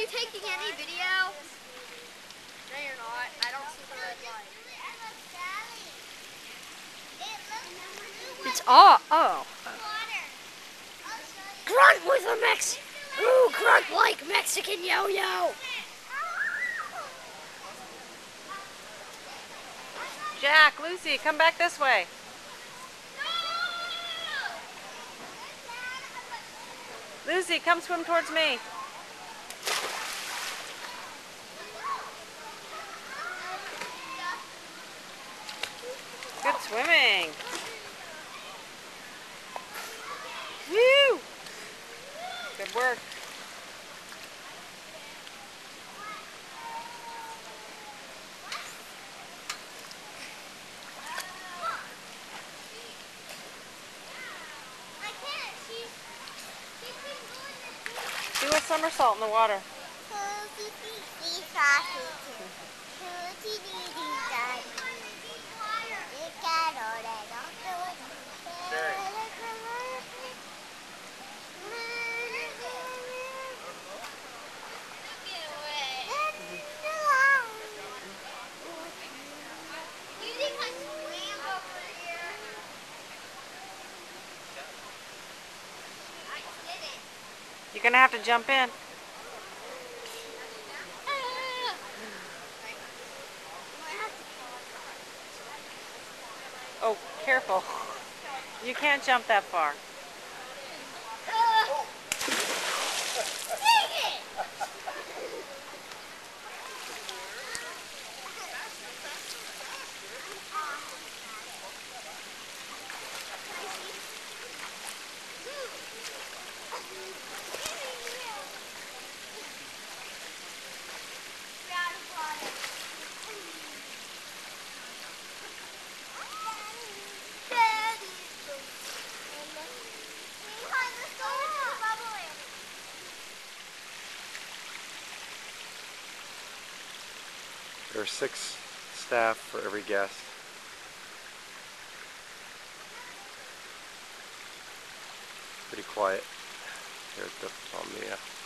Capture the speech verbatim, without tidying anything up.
you taking any video? No, you're not. I don't see the red light. It's all. Oh. Grunt with a Mex. Ooh, grunt like Mexican yo-yo. Jack, Lucy, come back this way. Lucy, come swim towards me. Good swimming. Woo! Good work. Do a somersault in the water. You're going to have to jump in. Oh, careful. You can't jump that far. There are six staff for every guest. Pretty quiet here at the Palmilla.